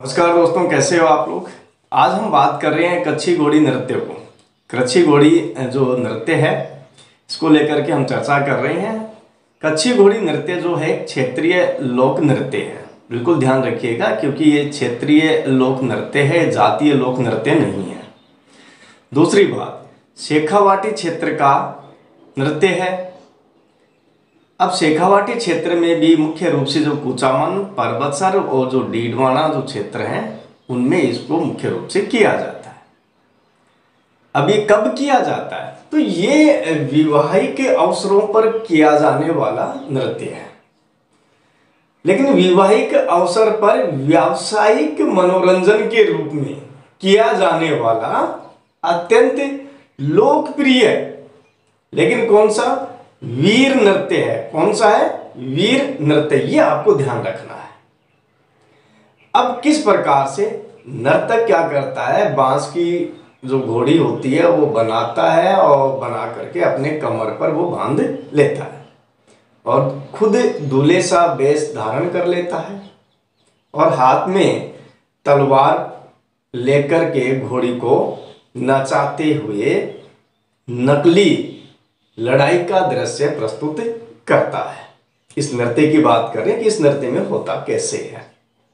नमस्कार दोस्तों, कैसे हो आप लोग। आज हम बात कर रहे हैं कच्छी घोड़ी नृत्य को। कच्छी घोड़ी जो नृत्य है इसको लेकर के हम चर्चा कर रहे हैं। कच्छी घोड़ी नृत्य जो है क्षेत्रीय लोक नृत्य है, बिल्कुल ध्यान रखिएगा, क्योंकि ये क्षेत्रीय लोक नृत्य है, जातीय लोक नृत्य नहीं है। दूसरी बात, शेखावाटी क्षेत्र का नृत्य है। अब शेखावाटी क्षेत्र में भी मुख्य रूप से जो कुचामन, पर्वतसर और जो डीडवाना जो क्षेत्र हैं उनमें इसको मुख्य रूप से किया जाता है। अब ये कब किया जाता है, तो ये विवाहिक अवसरों पर किया जाने वाला नृत्य है। लेकिन विवाहिक अवसर पर व्यावसायिक मनोरंजन के रूप में किया जाने वाला अत्यंत लोकप्रिय, लेकिन कौन सा, वीर नृत्य है। कौन सा है? वीर नृत्य। ये आपको ध्यान रखना है। अब किस प्रकार से नर्तक क्या करता है, बांस की जो घोड़ी होती है वो बनाता है और बना करके अपने कमर पर वो बांध लेता है और खुद दूल्हे सा वेश धारण कर लेता है और हाथ में तलवार लेकर के घोड़ी को नचाते हुए नकली लड़ाई का दृश्य प्रस्तुत करता है। इस नृत्य की बात करें कि इस नृत्य में होता कैसे है।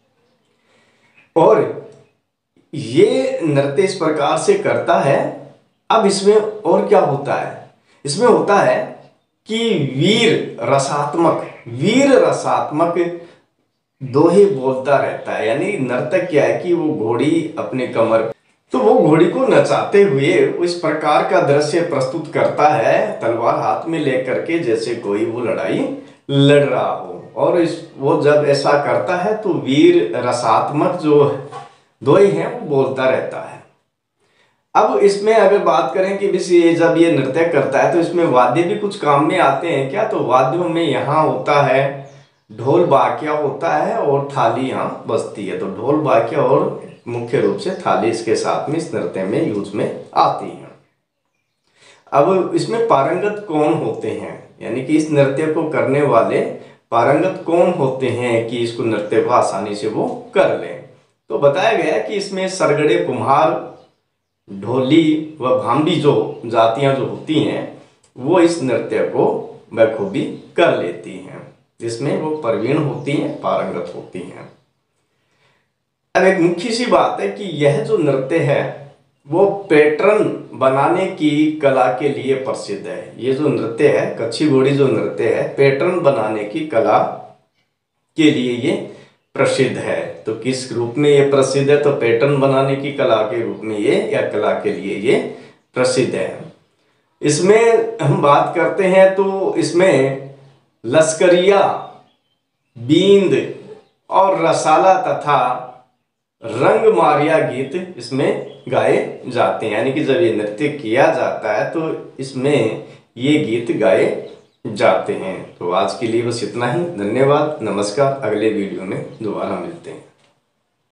और ये नृत्य इस प्रकार से करता है। अब इसमें और क्या होता है, इसमें होता है कि वीर रसात्मक दोहे बोलता रहता है। यानी नर्तक क्या है कि वो घोड़ी अपने कमर, तो वो घोड़ी को नचाते हुए इस प्रकार का दृश्य प्रस्तुत करता है, तलवार हाथ में लेकर के, जैसे कोई वो लड़ाई लड़ रहा हो। और वो जब ऐसा करता है तो वीर रसात्मक जो दोहे हैं वो बोलता रहता है। अब इसमें अगर बात करें कि ये जब ये नृत्य करता है तो इसमें वाद्य भी कुछ काम में आते हैं क्या, तो वाद्यों में यहाँ होता है ढोल बाकिया होता है और थाली यहाँ बजती है। तो ढोल बाकिया और मुख्य रूप से थाली इसके साथ में इस नृत्य में यूज में आती है। अब इसमें पारंगत कौन होते हैं, यानी कि इस नृत्य को करने वाले पारंगत कौन होते हैं कि इसको नृत्य को आसानी से वो कर लें। तो बताया गया कि इसमें सरगड़े, कुम्हार, ढोली व भांबी जो जातियां जो होती हैं वो इस नृत्य को बखूबी कर लेती हैं, जिसमें वो प्रवीण होती हैं, पारंगत होती हैं। अब एक मुख्य सी बात है कि यह जो नृत्य है वो पैटर्न बनाने की कला के लिए प्रसिद्ध है। ये जो नृत्य है, कच्छी घोड़ी जो नृत्य है, पैटर्न बनाने की कला के लिए ये प्रसिद्ध है। तो किस रूप में ये प्रसिद्ध है, तो पैटर्न बनाने की कला के रूप में ये, या कला के लिए ये प्रसिद्ध है। इसमें हम बात करते हैं तो इसमें लश्करिया, बींद और रसाला तथा रंग मारिया गीत इसमें गाए जाते हैं। यानी कि जब ये नृत्य किया जाता है तो इसमें ये गीत गाए जाते हैं। तो आज के लिए बस इतना ही। धन्यवाद, नमस्कार। अगले वीडियो में दोबारा मिलते हैं।